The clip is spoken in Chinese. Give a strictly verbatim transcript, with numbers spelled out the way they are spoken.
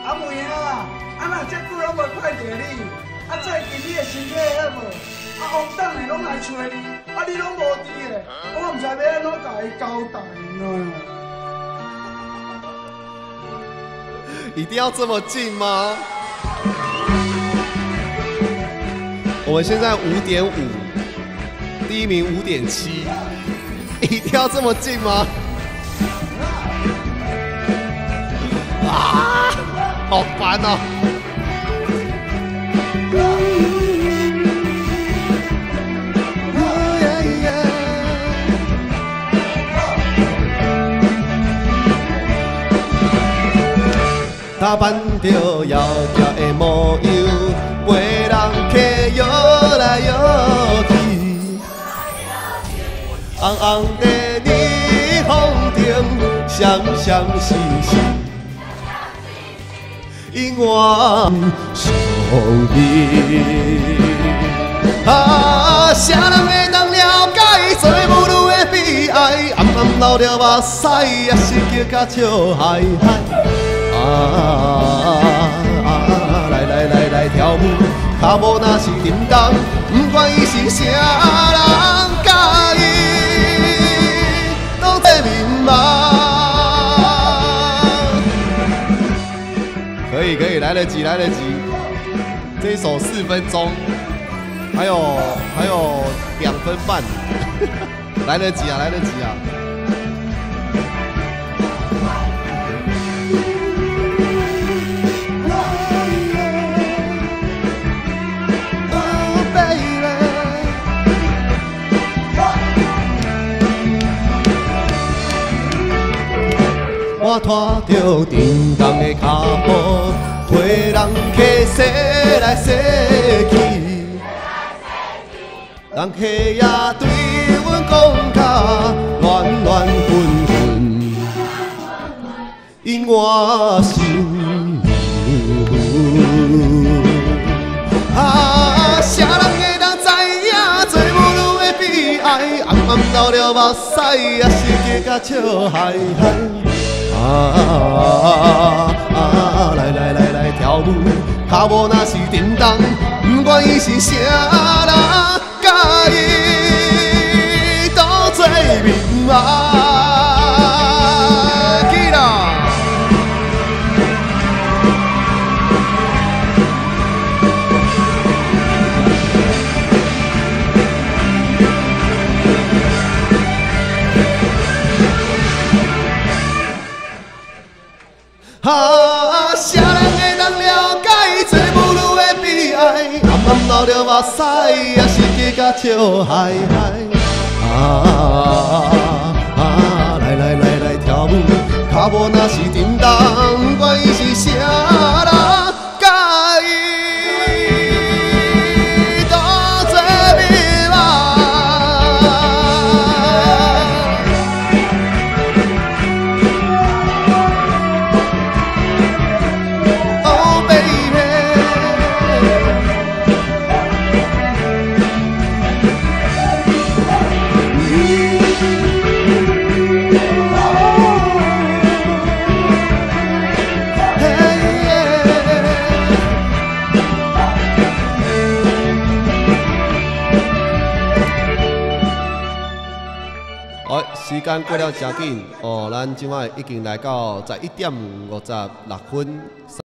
阿妹啊，啊若这久拢无看到你，啊最近你的身体好无？啊王董的拢来找你，啊你拢无伫的，我唔知要安怎甲伊交代呢？ 一定要这么近吗？我们现在五点五，第一名五点七，一定要这么近吗？啊，好烦哦！打扮着窈窕的模样，陪人客摇来摇去，红红的霓虹灯，闪闪烁烁，永远相依。啊，啥人会当了解做母女的悲哀？暗暗流着目屎，也是叫甲笑嗨嗨。啊啊！来来来来跳舞，脚步若是沉重，不管伊是啥人甲伊，拢在迷茫。可以可以，来得及来得及。这一首四分钟，还有还有两分半，来得及啊来得及啊！我拖着沉重的脚步，陪人客驶来驶去，人客也对阮讲甲恋恋纷纷，因我心啊，啥人会当知影做母女的悲哀？暗暗流着目屎，也是加甲笑嗨嗨。啊啊啊！来来来来跳舞，脚步若是沉重，不管伊是啥人甲伊都做迷茫。记啦！啊，啥人会当了解做母女的悲哀？暗暗流着目屎，也是加甲笑嗨嗨。啊啊，来来来来跳舞，脚步若是沉重，不管伊是啥人甲伊都做迷茫。好，时间过了真紧哦，咱今晚已经来到十一点五十六分。